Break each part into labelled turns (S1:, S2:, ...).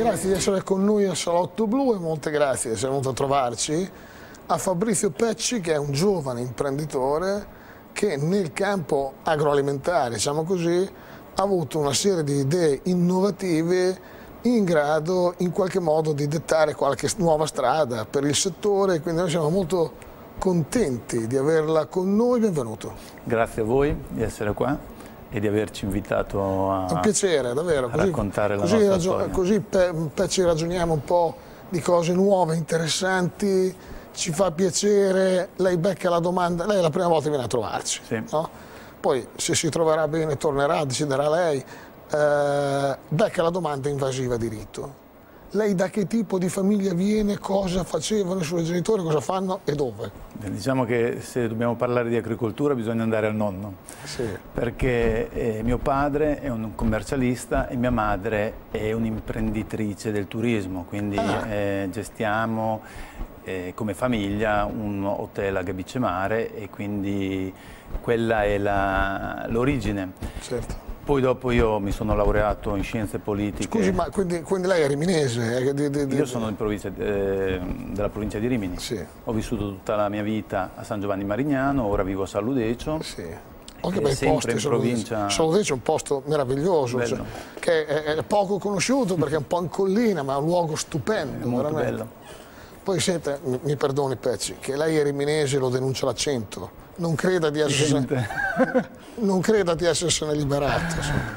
S1: grazie di essere con noi al Salotto Blu e molte grazie di essere venuto a trovarci. A Fabrizio Pecci, che è un giovane imprenditore che nel campo agroalimentare, diciamo così, ha avuto una serie di idee innovative in grado in qualche modo di dettare qualche nuova strada per il settore, quindi noi siamo molto contenti di averla con noi. Benvenuto.
S2: Grazie a voi di essere qua e di averci invitato a,
S1: un piacere, davvero.
S2: A raccontare la nostra storia.
S1: Così ci ragioniamo un po' di cose nuove, interessanti, ci fa piacere, lei becca la domanda, lei è la prima volta che viene a trovarci,
S2: sì.
S1: No? Poi se si troverà bene tornerà, deciderà lei, becca la domanda invasiva di rito. Lei da che tipo di famiglia viene, cosa facevano i suoi genitori, cosa fanno e dove?
S2: Diciamo che se dobbiamo parlare di agricoltura bisogna andare al nonno,
S1: sì.
S2: Perché mio padre è un commercialista e mia madre è un'imprenditrice del turismo, quindi gestiamo come famiglia un hotel a Gabicemare e quindi quella è l'origine.
S1: Certo.
S2: Poi dopo io mi sono laureato in scienze politiche.
S1: Scusi, ma quindi lei è riminese?
S2: Io sono della provincia di Rimini.
S1: Sì.
S2: Ho vissuto tutta la mia vita a San Giovanni Marignano, ora vivo a Saludecio.
S1: Sì. Anche bei
S2: sempre
S1: posti,
S2: in provincia.
S1: Saludecio è un posto meraviglioso, cioè, che è poco conosciuto perché è un po' in collina, ma è un luogo stupendo.
S2: È molto
S1: veramente
S2: bello.
S1: Poi senta, mi perdoni Pecci, che lei è riminese lo denuncia l'accento. Non creda di essersene liberato.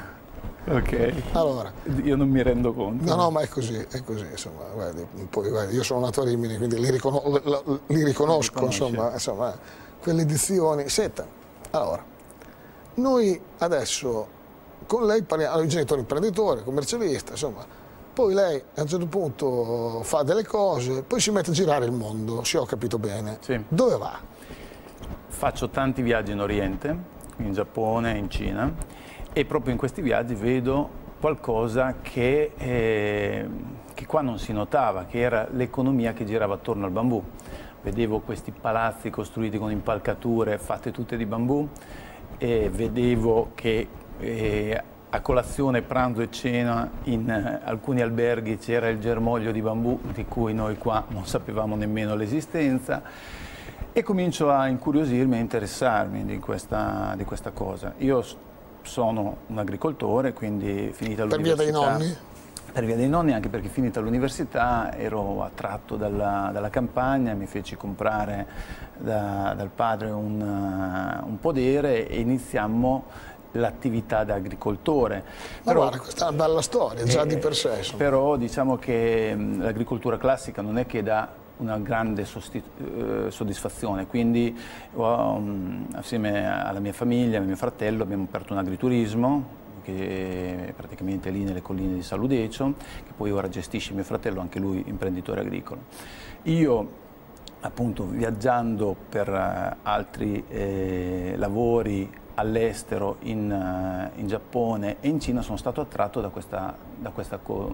S2: Ok.
S1: Allora,
S2: io non mi rendo conto.
S1: No, ma è così, insomma, guardi, poi, guardi, io sono nato a Rimini, quindi li riconosco, insomma, quelle edizioni. Senta, allora, noi adesso con lei parliamo, i genitori imprenditori, commercialista, insomma, poi lei a un certo punto fa delle cose, poi si mette a girare il mondo, se ho capito bene.
S2: Sì.
S1: Dove va?
S2: Faccio tanti viaggi in Oriente, in Giappone, in Cina, e proprio in questi viaggi vedo qualcosa che qua non si notava, che era l'economia che girava attorno al bambù. Vedevo questi palazzi costruiti con impalcature fatte tutte di bambù e vedevo che a colazione, pranzo e cena in alcuni alberghi c'era il germoglio di bambù di cui noi qua non sapevamo nemmeno l'esistenza. E comincio a incuriosirmi, a interessarmi di questa cosa. Io sono un agricoltore, quindi finita l'università...
S1: Per via dei nonni?
S2: Per via dei nonni, anche perché finita l'università ero attratto dalla campagna, mi feci comprare dal padre un podere e iniziammo l'attività da agricoltore.
S1: Ma guarda, questa è una bella storia, già di per sé. Insomma.
S2: Però diciamo che l'agricoltura classica non è che dà una grande soddisfazione, quindi assieme alla mia famiglia, a mio fratello, abbiamo aperto un agriturismo che è praticamente lì nelle colline di Saludecio, che poi ora gestisce mio fratello, anche lui imprenditore agricolo. Io appunto viaggiando per altri lavori all'estero, in Giappone e in Cina, sono stato attratto da questa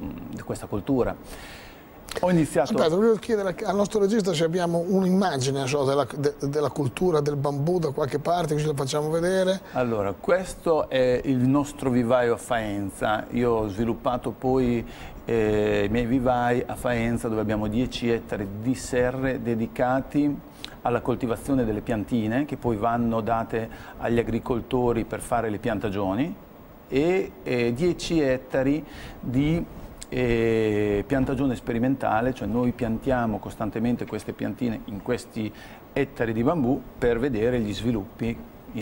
S2: coltura. Ho iniziato...
S1: Aspetta, volevo chiedere al nostro regista se abbiamo un'immagine della cultura del bambù da qualche parte, così la facciamo vedere.
S2: Allora, questo è il nostro vivaio a Faenza. Io ho sviluppato poi i miei vivai a Faenza, dove abbiamo 10 ettari di serre dedicati alla coltivazione delle piantine, che poi vanno date agli agricoltori per fare le piantagioni, e 10 ettari di piantagione sperimentale, cioè noi piantiamo costantemente queste piantine in questi ettari di bambù per vedere gli sviluppi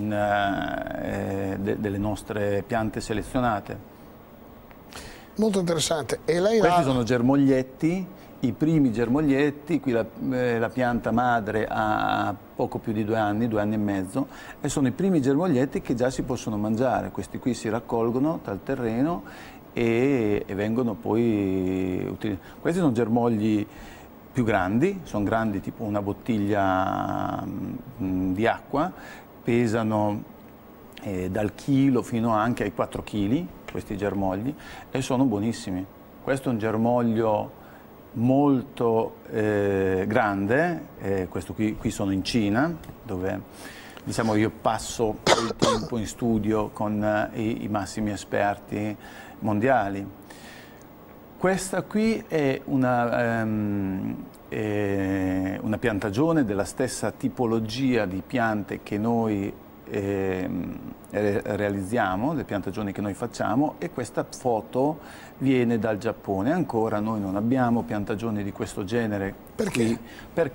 S2: delle nostre piante selezionate.
S1: Molto interessante. E lei
S2: questi sono germoglietti, i primi germoglietti. Qui la pianta madre ha poco più di 2 anni, 2 anni e mezzo, e sono i primi germoglietti che già si possono mangiare. Questi qui si raccolgono dal terreno e vengono poi utilizzati. Questi sono germogli più grandi, sono grandi tipo una bottiglia di acqua, pesano dal chilo fino anche ai 4 kg questi germogli e sono buonissimi. Questo è un germoglio molto grande, questo qui sono in Cina, dove diciamo io passo il tempo in studio con i massimi esperti mondiali. Questa qui è una piantagione della stessa tipologia di piante che noi realizziamo, le piantagioni che noi facciamo, e questa foto viene dal Giappone. Ancora noi non abbiamo piantagioni di questo genere.
S1: Perché?
S2: Qui,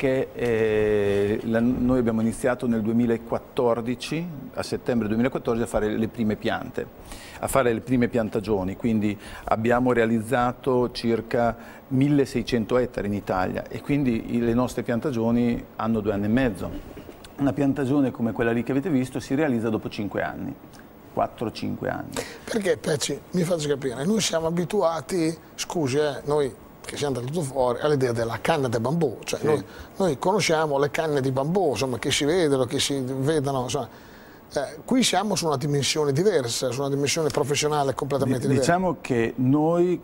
S2: perché noi abbiamo iniziato nel 2014, a settembre 2014, a fare le prime piante, a fare le prime piantagioni, quindi abbiamo realizzato circa 1600 ettari in Italia e quindi le nostre piantagioni hanno 2 anni e mezzo. Una piantagione come quella lì che avete visto si realizza dopo 5 anni, 4-5 anni.
S1: Perché, Pecci, mi faccio capire, noi siamo abituati, scusi, noi che siamo andati fuori, all'idea della canna di bambù, cioè sì. Noi conosciamo le canne di bambù, insomma, che si vedono, che si vedono, insomma. Qui siamo su una dimensione diversa, su una dimensione professionale completamente diversa.
S2: Diciamo che noi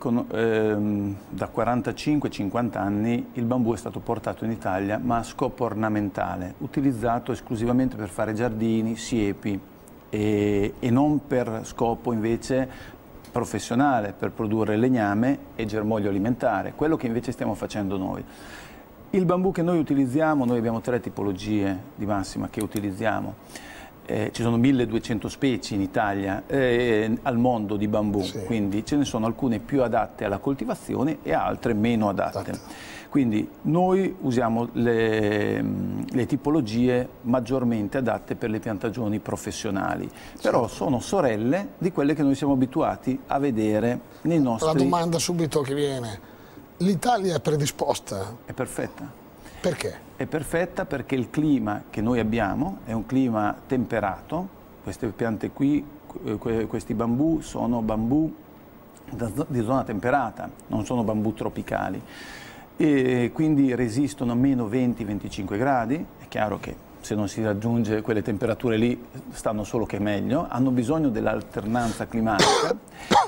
S2: da 45-50 anni il bambù è stato portato in Italia ma a scopo ornamentale, utilizzato esclusivamente per fare giardini, siepi e non per scopo invece professionale, per produrre legname e germoglio alimentare, quello che invece stiamo facendo noi. Il bambù che noi utilizziamo, noi abbiamo 3 tipologie di massima che utilizziamo. Ci sono 1200 specie in Italia, al mondo di bambù, sì. Quindi ce ne sono alcune più adatte alla coltivazione e altre meno adatte. Quindi noi usiamo le tipologie maggiormente adatte per le piantagioni professionionali, però sono sorelle di quelle che noi siamo abituati a vedere nei nostri...
S1: La domanda subito che viene, l'Italia è predisposta?
S2: È perfetta.
S1: Perché?
S2: È perfetta perché il clima che noi abbiamo è un clima temperato. Queste piante qui, questi bambù sono bambù di zona temperata, non sono bambù tropicali e quindi resistono a meno 20-25 gradi. È chiaro che se non si raggiunge quelle temperature lì stanno solo che meglio, hanno bisogno dell'alternanza climatica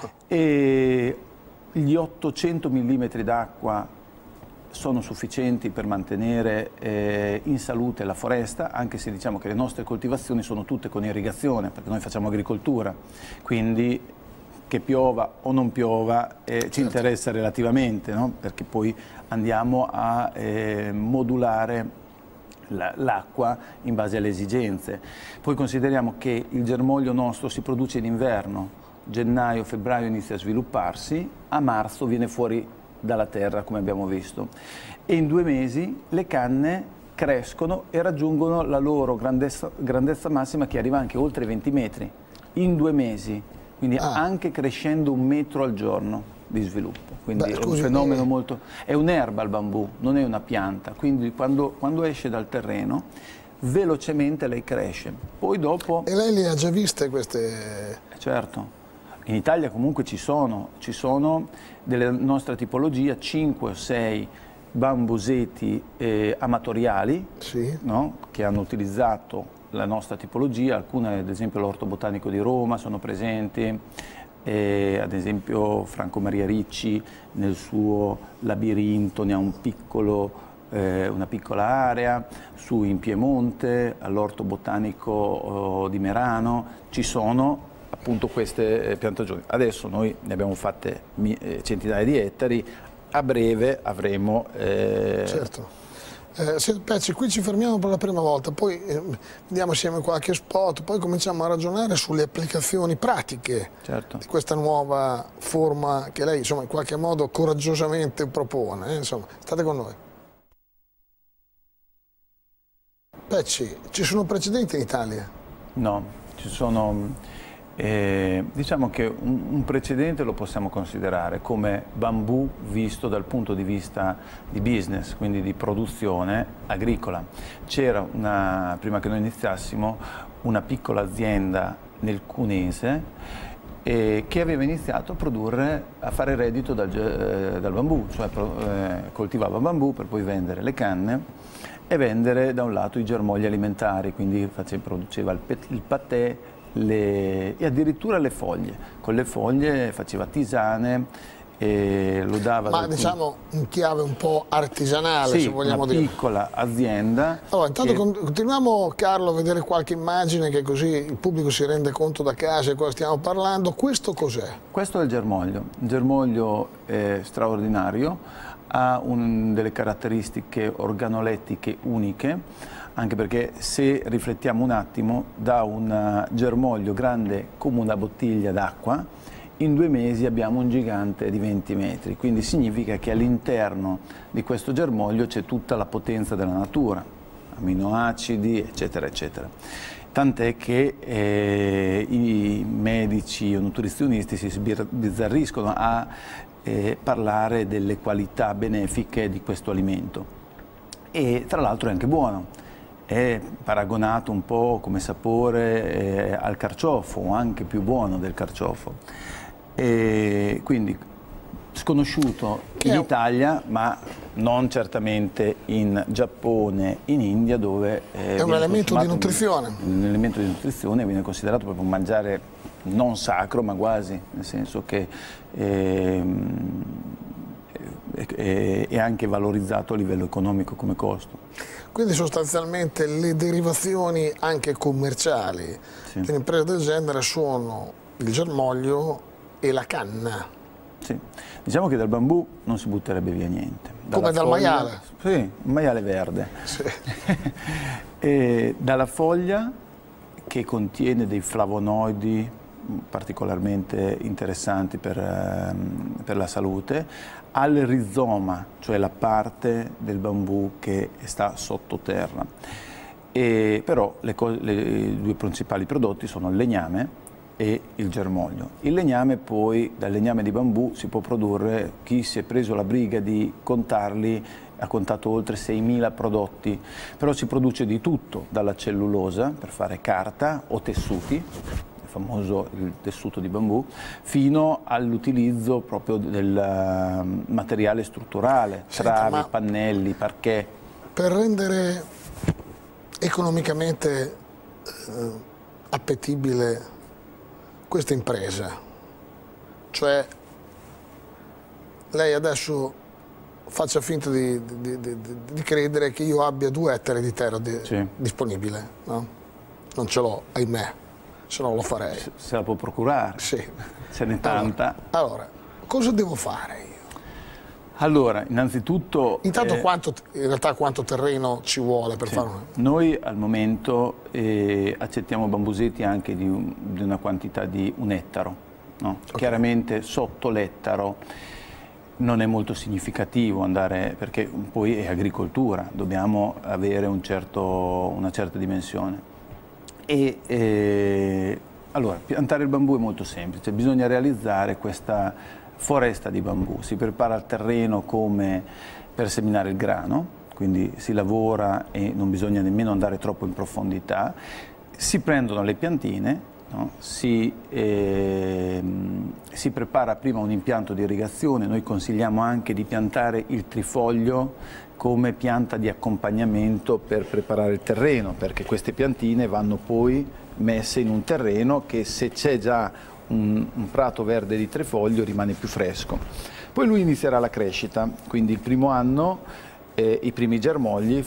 S2: e gli 800 mm d'acqua sono sufficienti per mantenere in salute la foresta, anche se diciamo che le nostre coltivazioni sono tutte con irrigazione, perché noi facciamo agricoltura, quindi che piova o non piova ci interessa relativamente, no? Perché poi andiamo a modulare l'acqua in base alle esigenze. Poi consideriamo che il germoglio nostro si produce in inverno, gennaio-febbraio inizia a svilupparsi, a marzo viene fuori dalla terra, come abbiamo visto, e in 2 mesi le canne crescono e raggiungono la loro grandezza massima, che arriva anche oltre i 20 metri in 2 mesi, quindi anche crescendo 1 metro al giorno di sviluppo. Quindi è un fenomeno molto... è un'erba il bambù, non è una pianta, quindi quando esce dal terreno velocemente lei cresce. Poi dopo...
S1: E lei le ha già viste queste...
S2: Certo. In Italia comunque ci sono delle nostre tipologie 5 o 6 bambuseti amatoriali,
S1: sì.
S2: No? Che hanno utilizzato la nostra tipologia, alcune ad esempio l'Orto Botanico di Roma sono presenti, ad esempio Franco Maria Ricci nel suo labirinto ne ha una piccola area, su in Piemonte, all'Orto Botanico di Merano, ci sono appunto queste piantagioni. Adesso noi ne abbiamo fatte centinaia di ettari, a breve avremo...
S1: Certo. Pecci, qui ci fermiamo per la prima volta, poi vediamo insieme qualche spot, poi cominciamo a ragionare sulle applicazioni pratiche di questa nuova forma che lei insomma in qualche modo coraggiosamente propone. Insomma, state con noi. Pecci, ci sono precedenti in Italia?
S2: No, ci sono... diciamo che un precedente lo possiamo considerare come bambù visto dal punto di vista di business, quindi di produzione agricola. C'era, prima che noi iniziassimo, una piccola azienda nel Cunese che aveva iniziato a fare reddito dal bambù, cioè coltivava bambù per poi vendere le canne e vendere da un lato i germogli alimentari, quindi produceva il patè, e addirittura le foglie. Con le foglie faceva tisane e lo dava...
S1: Ma diciamo in chiave un po' artigianale,
S2: sì,
S1: se vogliamo
S2: una
S1: dire.
S2: piccola azienda.
S1: Allora, intanto continuiamo, Carlo, a vedere qualche immagine che così il pubblico si rende conto da casa di cosa stiamo parlando. Questo cos'è?
S2: Questo è il germoglio. Il germoglio è straordinario, ha delle caratteristiche organolettiche uniche, anche perché se riflettiamo un attimo, da un germoglio grande come una bottiglia d'acqua, in 2 mesi abbiamo un gigante di 20 metri, quindi significa che all'interno di questo germoglio c'è tutta la potenza della natura, aminoacidi, eccetera, eccetera. Tant'è che i medici o nutrizionisti si sbizzarriscono a parlare delle qualità benefiche di questo alimento. E tra l'altro è anche buono. È paragonato un po' come sapore al carciofo, o anche più buono del carciofo. E quindi sconosciuto in Italia, ma non certamente in Giappone, in India, dove
S1: è un elemento di nutrizione.
S2: Un elemento di nutrizione, viene considerato proprio un mangiare non sacro, ma quasi, nel senso che è anche valorizzato a livello economico come costo.
S1: Quindi sostanzialmente le derivazioni anche commerciali di un'impresa del genere sono il germoglio e la canna.
S2: Sì, diciamo che dal bambù non si butterebbe via niente.
S1: Come dal maiale?
S2: Sì, il maiale verde.
S1: Sì.
S2: E dalla foglia, che contiene dei flavonoidi particolarmente interessanti per la salute, al rizoma, cioè la parte del bambù che sta sottoterra. Però i 2 principali prodotti sono il legname e il germoglio. Il legname poi, dal legname di bambù si può produrre, chi si è preso la briga di contarli, ha contato oltre 6.000 prodotti, però si produce di tutto, dalla cellulosa per fare carta o tessuti, il famoso il tessuto di bambù, fino all'utilizzo proprio del materiale strutturale, travi, pannelli, parquet.
S1: Per rendere economicamente appetibile questa impresa, cioè lei adesso faccia finta di credere che io abbia 2 ettari di terra disponibile, no? Non ce l'ho, ahimè, se no lo farei.
S2: Se la può procurare,
S1: sì.
S2: Ce n'è tanta.
S1: Allora, cosa devo fare io?
S2: Allora, innanzitutto...
S1: Intanto in realtà quanto terreno ci vuole per fare una...
S2: Noi al momento accettiamo bambusetti anche di una quantità di 1 ettaro. No? Okay. Chiaramente sotto l'ettaro non è molto significativo andare, perché poi è agricoltura, dobbiamo avere una certa dimensione. Allora, piantare il bambù è molto semplice, bisogna realizzare questa foresta di bambù. Si prepara il terreno come per seminare il grano, quindi si lavora e non bisogna nemmeno andare troppo in profondità, si prendono le piantine, no? Si prepara prima un impianto di irrigazione, noi consigliamo anche di piantare il trifoglio come pianta di accompagnamento per preparare il terreno, perché queste piantine vanno poi messe in un terreno che, se c'è già un prato verde di trifoglio, rimane più fresco. Poi lui inizierà la crescita, quindi il primo anno i primi germogli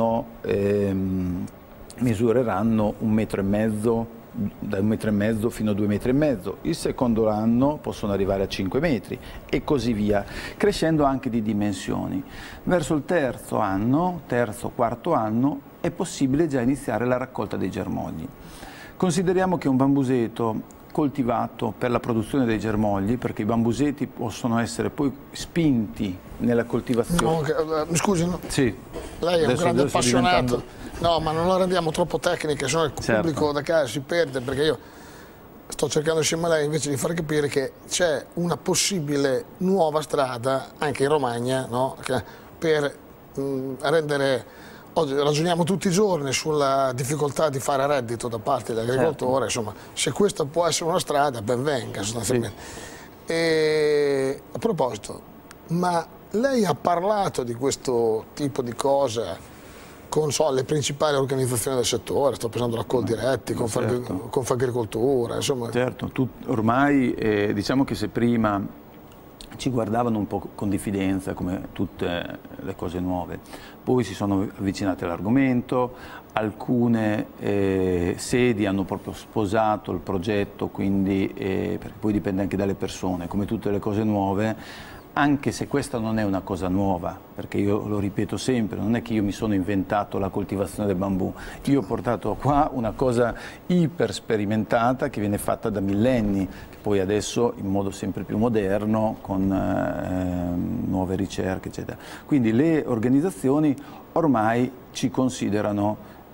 S2: misureranno 1,5 metri, da 1,5 metri fino a 2,5 metri, il secondo anno possono arrivare a 5 metri e così via, crescendo anche di dimensioni. Verso il quarto anno è possibile già iniziare la raccolta dei germogli. Consideriamo che un bambuseto coltivato per la produzione dei germogli, perché i bambuseti possono essere poi spinti nella coltivazione.
S1: No, mi scusi, no?
S2: Sì.
S1: Lei è un grande appassionato. No, ma non la rendiamo troppo tecnica, sennò il pubblico da casa si perde, perché io sto cercando insieme a lei invece di far capire che c'è una possibile nuova strada anche in Romagna, no? Per rendere... Oggi ragioniamo tutti i giorni sulla difficoltà di fare reddito da parte dell'agricoltore, insomma, se questa può essere una strada, ben venga sostanzialmente. Sì. E, a proposito, ma lei ha parlato di questo tipo di cosa con le principali organizzazioni del settore? Sto pensando alla Coldiretti, Confagricoltura, insomma.
S2: Certo, ormai diciamo che se prima ci guardavano un po' con diffidenza, come tutte le cose nuove. Poi si sono avvicinati all'argomento, alcune sedi hanno proprio sposato il progetto, quindi, perché poi dipende anche dalle persone, come tutte le cose nuove, anche se questa non è una cosa nuova, perché io lo ripeto sempre, non è che io mi sono inventato la coltivazione del bambù, io ho portato qua una cosa iper sperimentata che viene fatta da millenni, che poi adesso in modo sempre più moderno, con nuove ricerche, eccetera. Quindi le organizzazioni ormai ci considerano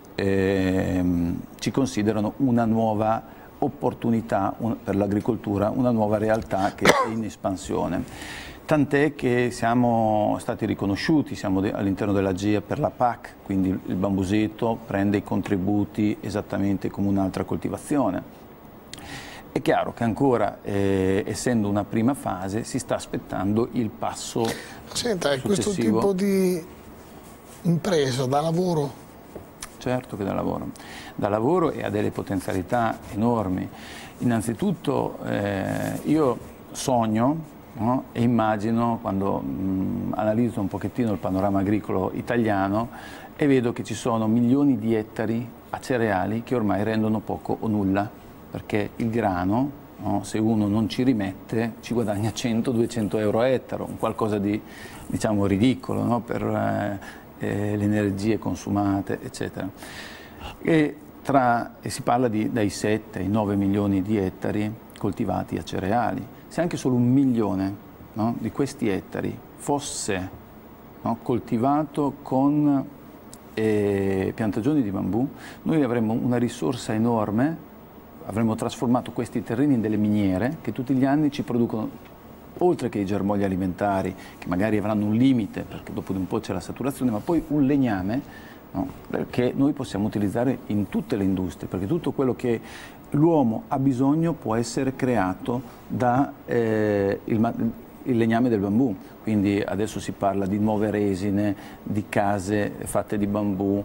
S2: una nuova opportunità per l'agricoltura, una nuova realtà che è in espansione. Tant'è che siamo stati riconosciuti, siamo all'interno della GIA per la PAC, quindi il bambuseto prende i contributi esattamente come un'altra coltivazione. È chiaro che ancora, essendo una prima fase, si sta aspettando il passo
S1: Senta,
S2: successivo.
S1: Questo tipo di impresa da lavoro?
S2: Certo che da lavoro. Da lavoro e ha delle potenzialità enormi. Innanzitutto io sogno, no? E immagino, quando analizzo un pochettino il panorama agricolo italiano, e vedo che ci sono milioni di ettari a cereali che ormai rendono poco o nulla, perché il grano, no? Se uno non ci rimette, ci guadagna 100-200 euro a ettaro, un qualcosa di, diciamo, ridicolo, no? Per le energie consumate, eccetera. E si parla dai 7 ai 9 milioni di ettari coltivati a cereali. Se anche solo 1 milione, no, di questi ettari fosse, no, coltivato con piantagioni di bambù, noi avremmo una risorsa enorme, avremmo trasformato questi terreni in delle miniere che tutti gli anni ci producono, oltre che i germogli alimentari, che magari avranno un limite, perché dopo di un po' c'è la saturazione, ma poi un legname, no, che noi possiamo utilizzare in tutte le industrie, perché tutto quello che l'uomo ha bisogno può essere creato da il legname del bambù. Quindi adesso si parla di nuove resine, di case fatte di bambù,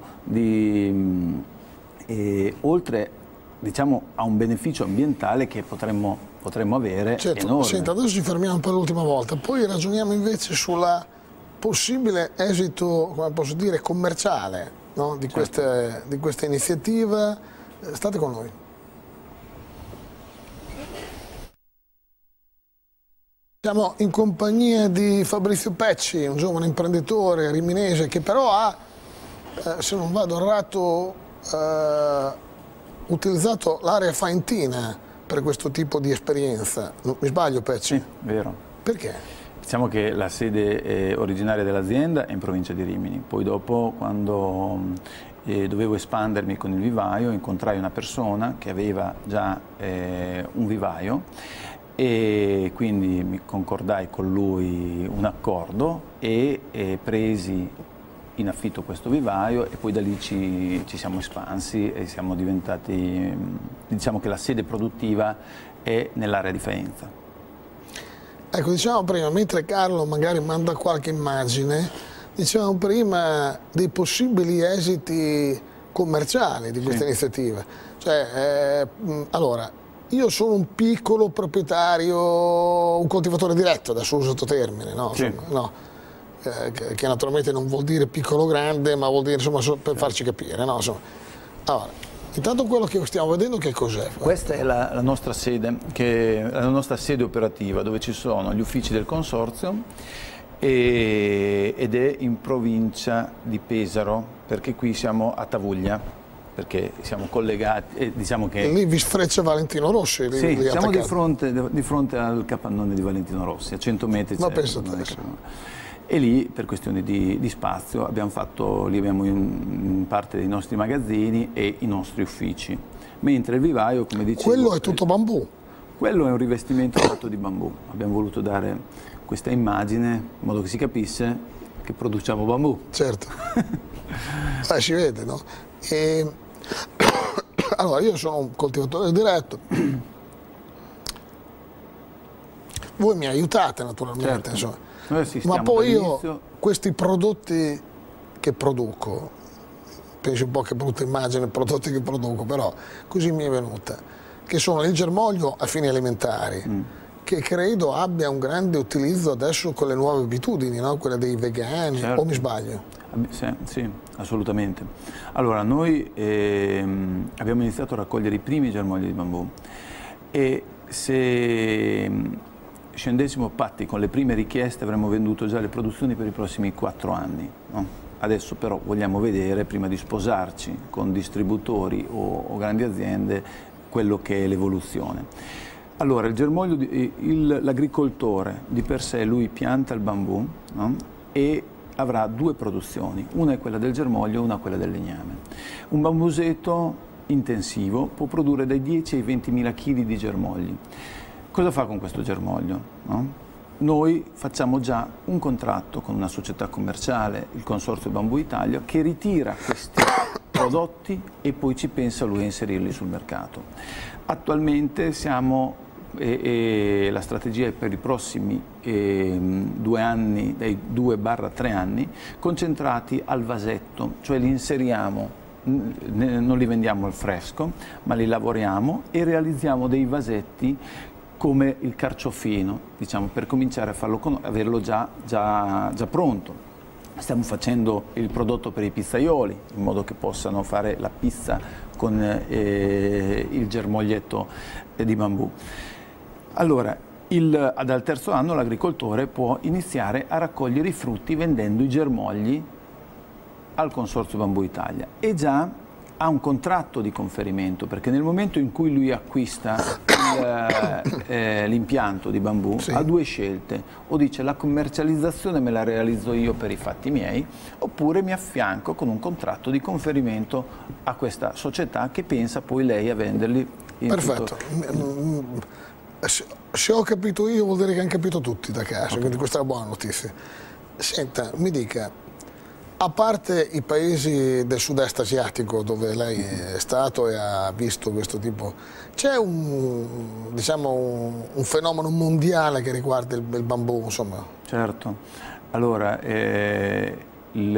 S2: oltre, diciamo, a un beneficio ambientale che potremmo avere,
S1: certo,
S2: enorme.
S1: Senta, adesso ci fermiamo per l'ultima volta, poi ragioniamo invece sulla possibile esito, come posso dire, commerciale, no? di questa iniziativa. State con noi. Siamo in compagnia di Fabrizio Pecci, un giovane imprenditore riminese che però ha, se non vado errato, utilizzato l'area faentina per questo tipo di esperienza. Mi sbaglio, Pecci?
S2: Sì, vero.
S1: Perché?
S2: Diciamo che la sede originaria dell'azienda è in provincia di Rimini, poi dopo, quando dovevo espandermi con il vivaio, incontrai una persona che aveva già un vivaio, e quindi mi concordai con lui un accordo e presi in affitto questo vivaio, e poi da lì ci siamo espansi e siamo diventati, diciamo che la sede produttiva è nell'area di Faenza.
S1: Ecco, dicevamo prima, mentre Carlo magari manda qualche immagine, dicevamo prima dei possibili esiti commerciali di questa iniziativa. Cioè, allora, io sono un piccolo proprietario, un coltivatore diretto, adesso uso questo termine, no?
S2: Sì.
S1: Insomma, no? Che naturalmente non vuol dire piccolo grande, ma vuol dire, insomma, per farci capire, no? Insomma, allora, intanto quello che stiamo vedendo che cos'è?
S2: Questa è la nostra sede, la nostra sede operativa, dove ci sono gli uffici del consorzio, ed è in provincia di Pesaro, perché qui siamo a Tavuglia, perché siamo collegati, diciamo che...
S1: Lì vi sfreccia Valentino Rossi?
S2: Sì, siamo di fronte al capannone di Valentino Rossi, a 100 metri.
S1: Ma penso te.
S2: E lì, per questioni di spazio, lì abbiamo in parte dei nostri magazzini e i nostri uffici. Mentre il vivaio, come dicevo...
S1: Quello è tutto bambù?
S2: Quello è un rivestimento fatto di bambù. Abbiamo voluto dare questa immagine in modo che si capisse che produciamo bambù.
S1: Certo. Si vede, no? Allora, io sono un coltivatore diretto. Voi mi aiutate naturalmente,
S2: certo.
S1: Insomma.
S2: Ma
S1: poi io questi prodotti che produco, pensi un po' che brutta immagine, prodotti che produco, però così mi è venuta, che sono il germoglio a fini alimentari, che credo abbia un grande utilizzo adesso con le nuove abitudini, no? Quelle dei vegani,
S2: certo.
S1: O mi sbaglio?
S2: Sì, assolutamente. Allora, noi abbiamo iniziato a raccogliere i primi germogli di bambù e se scendessimo patti con le prime richieste avremmo venduto già le produzioni per i prossimi 4 anni. No? Adesso però vogliamo vedere, prima di sposarci con distributori o grandi aziende, quello che è l'evoluzione. Allora, il germoglio, l'agricoltore di per sé, lui pianta il bambù, no? E avrà 2 produzioni, una è quella del germoglio e una quella del legname. Un bambuseto intensivo può produrre dai 10 ai 20.000 kg di germogli. Cosa fa con questo germoglio? No? Noi facciamo già un contratto con una società commerciale, il Consorzio Bambù Italia, che ritira questi prodotti e poi ci pensa lui a inserirli sul mercato. Attualmente siamo, la strategia è per i prossimi 2 anni, dai 2-3 anni, concentrati al vasetto, cioè li inseriamo, non li vendiamo al fresco, ma li lavoriamo e realizziamo dei vasetti come il carciofino, diciamo, per cominciare a farlo, averlo già pronto. Stiamo facendo il prodotto per i pizzaioli, in modo che possano fare la pizza con il germoglietto di bambù. Allora, dal terzo anno l'agricoltore può iniziare a raccogliere i frutti vendendo i germogli al Consorzio Bambù Italia e già ha un contratto di conferimento, perché nel momento in cui lui acquista l'impianto di bambù, sì, ha 2 scelte: o dice la commercializzazione me la realizzo io per i fatti miei, oppure mi affianco con un contratto di conferimento a questa società che pensa poi lei a venderli in
S1: Perfetto. Se ho capito io vuol dire che hanno capito tutti da casa, quindi questa è una buona notizia. Senta, mi dica, a parte i paesi del sud-est asiatico dove lei è stato e ha visto questo tipo, c'è un fenomeno mondiale che riguarda il bambù, insomma?
S2: Certo. Allora, il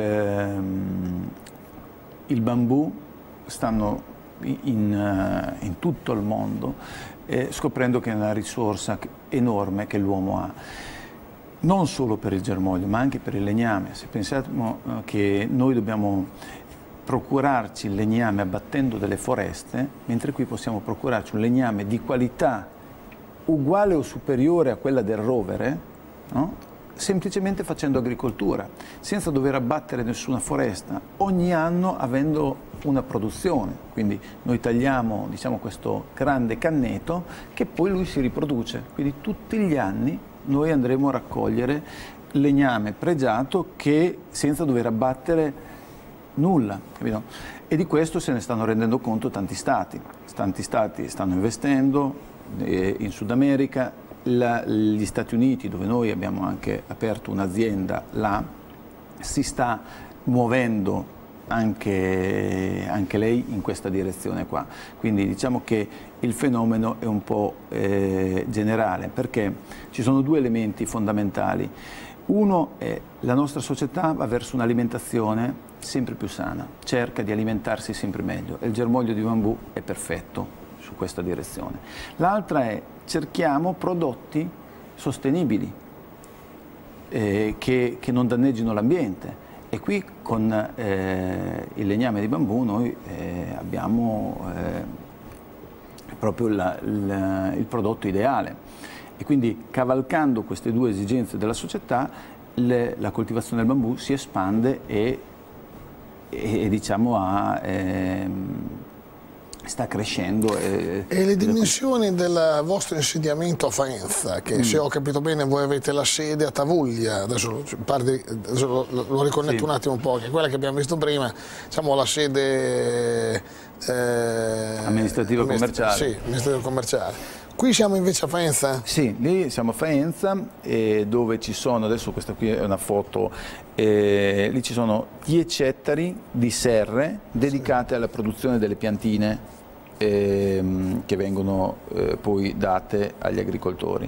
S2: bambù stanno in tutto il mondo scoprendo che è una risorsa enorme che l'uomo ha. Non solo per il germoglio, ma anche per il legname. Se pensiamo che noi dobbiamo procurarci il legname abbattendo delle foreste, mentre qui possiamo procurarci un legname di qualità uguale o superiore a quella del rovere, no? Semplicemente facendo agricoltura, senza dover abbattere nessuna foresta, ogni anno avendo una produzione. Quindi noi tagliamo, diciamo, questo grande canneto che poi lui si riproduce. Quindi tutti gli anni noi andremo a raccogliere legname pregiato che senza dover abbattere nulla, capito? E di questo se ne stanno rendendo conto tanti stati. Tanti stati stanno investendo in Sud America, gli Stati Uniti, dove noi abbiamo anche aperto un'azienda là, si sta muovendo anche lei in questa direzione qua. Quindi diciamo che il fenomeno è un po' generale, perché ci sono 2 elementi fondamentali. Uno è la nostra società va verso un'alimentazione sempre più sana, cerca di alimentarsi sempre meglio e il germoglio di bambù è perfetto su questa direzione. L'altra è cerchiamo prodotti sostenibili che non danneggino l'ambiente. E qui con il legname di bambù noi abbiamo proprio il prodotto ideale. E quindi cavalcando queste 2 esigenze della società, la coltivazione del bambù si espande e diciamo sta crescendo.
S1: E le dimensioni del vostro insediamento a Faenza, che se ho capito bene voi avete la sede a Tavuglia, adesso lo riconnetto, sì, un attimo un po', che è quella che abbiamo visto prima, diciamo la sede
S2: amministrativo commerciale.
S1: Sì, amministrativo commerciale. Qui siamo invece a Faenza?
S2: Sì, lì siamo a Faenza, dove ci sono, adesso questa qui è una foto, lì ci sono 10 ettari di serre dedicate, sì, alla produzione delle piantine che vengono poi date agli agricoltori.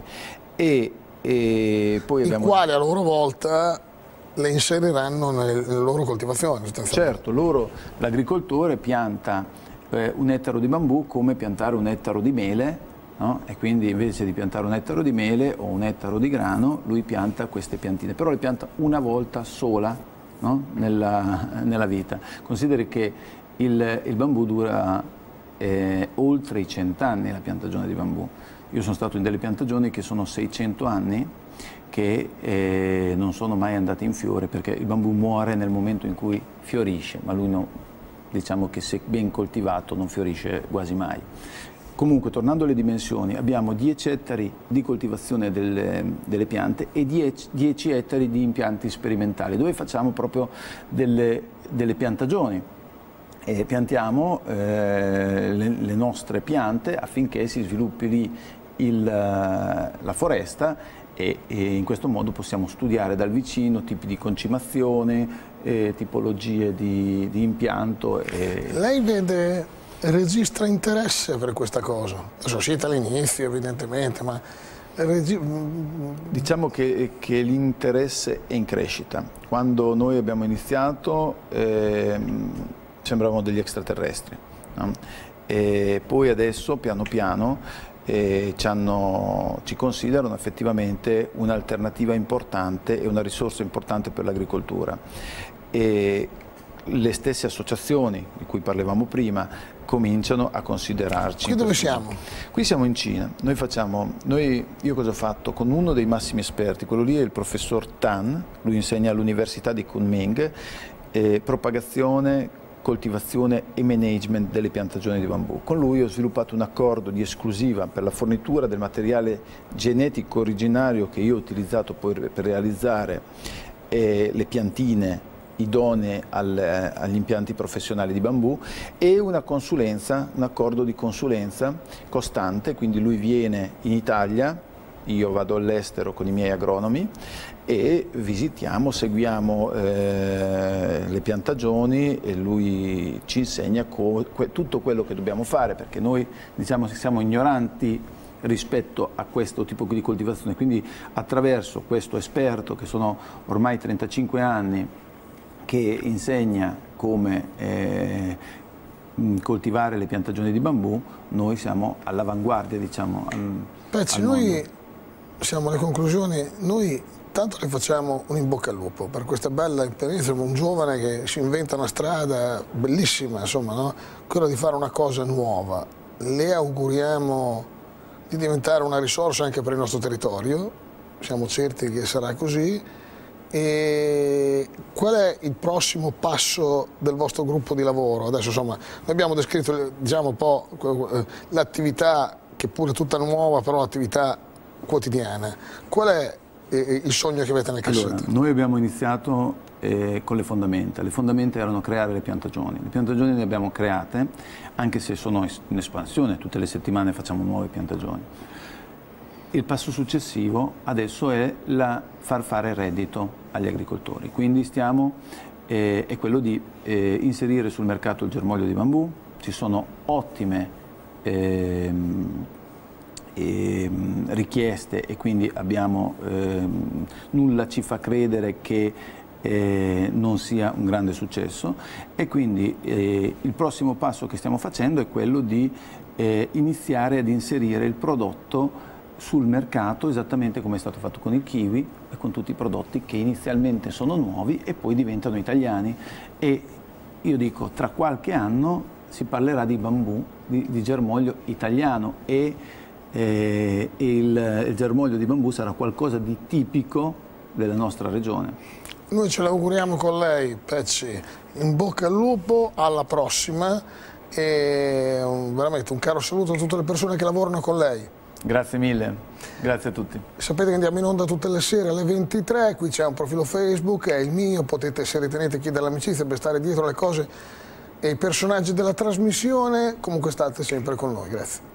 S2: Poi abbiamo... I quali
S1: a loro volta le inseriranno nelle loro coltivazioni.
S2: Certo, l'agricoltore pianta 1 ettaro di bambù come piantare 1 ettaro di mele no? E quindi invece di piantare un ettaro di mele o un ettaro di grano, lui pianta queste piantine, però le pianta una volta sola, no? nella vita. Consideri che il bambù dura oltre i 100 anni, la piantagione di bambù. Io sono stato in delle piantagioni che sono 600 anni, che non sono mai andate in fiore, perché il bambù muore nel momento in cui fiorisce, ma lui no, diciamo che se ben coltivato non fiorisce quasi mai. Comunque, tornando alle dimensioni, abbiamo 10 ettari di coltivazione delle piante e 10 ettari di impianti sperimentali, dove facciamo proprio delle piantagioni. E piantiamo le nostre piante affinché si sviluppi lì la foresta, e in questo modo possiamo studiare dal vicino tipi di concimazione, tipologie di impianto.
S1: Lei registra interesse per questa cosa? Adesso siete all'inizio evidentemente, ma
S2: diciamo che l'interesse è in crescita. Quando noi abbiamo iniziato sembravamo degli extraterrestri, no? E poi adesso piano piano ci considerano effettivamente un'alternativa importante e una risorsa importante per l'agricoltura. E le stesse associazioni di cui parlavamo prima cominciano a considerarci.
S1: Qui dove siamo?
S2: Qui siamo in Cina. Io cosa ho fatto? Con uno dei massimi esperti, quello lì è il professor Tan, lui insegna all'Università di Kunming, propagazione, coltivazione e management delle piantagioni di bambù. Con lui ho sviluppato un accordo di esclusiva per la fornitura del materiale genetico originario che io ho utilizzato poi per realizzare le piantine idonee agli impianti professionali di bambù, e un accordo di consulenza costante, quindi lui viene in Italia, io vado all'estero con i miei agronomi e visitiamo, seguiamo le piantagioni, e lui ci insegna tutto quello che dobbiamo fare, perché noi diciamo che siamo ignoranti rispetto a questo tipo di coltivazione, quindi attraverso questo esperto, che sono ormai 35 anni, che insegna come coltivare le piantagioni di bambù, noi siamo all'avanguardia, diciamo.
S1: Pezzi, noi siamo alle conclusioni, noi tanto le facciamo un in bocca al lupo per questa bella esperienza, un giovane che si inventa una strada bellissima, insomma, no? Quella di fare una cosa nuova. Le auguriamo di diventare una risorsa anche per il nostro territorio, siamo certi che sarà così. E qual è il prossimo passo del vostro gruppo di lavoro? Adesso insomma, noi abbiamo descritto, diciamo, un po' l'attività, che pure è tutta nuova, però l'attività quotidiana. Qual è il sogno che avete nel cassetto?
S2: Allora, noi abbiamo iniziato con le fondamenta. Le fondamenta erano creare le piantagioni. Le piantagioni le abbiamo create, anche se sono in espansione, tutte le settimane facciamo nuove piantagioni. Il passo successivo adesso è far fare reddito agli agricoltori, quindi è quello di inserire sul mercato il germoglio di bambù. Ci sono ottime richieste, e quindi nulla ci fa credere che non sia un grande successo, e quindi il prossimo passo che stiamo facendo è quello di iniziare ad inserire il prodotto sul mercato, esattamente come è stato fatto con il kiwi e con tutti i prodotti che inizialmente sono nuovi e poi diventano italiani. E io dico, tra qualche anno si parlerà di bambù, di germoglio italiano, e il germoglio di bambù sarà qualcosa di tipico della nostra regione.
S1: Noi ce l'auguriamo con lei, Pezzi. In bocca al lupo, alla prossima, e veramente un caro saluto a tutte le persone che lavorano con lei.
S2: Grazie mille, grazie a tutti.
S1: Sapete che andiamo in onda tutte le sere alle 23, qui c'è un profilo Facebook, è il mio, potete, se ritenete, chiedere l'amicizia per stare dietro le cose e i personaggi della trasmissione. Comunque state sempre con noi, grazie.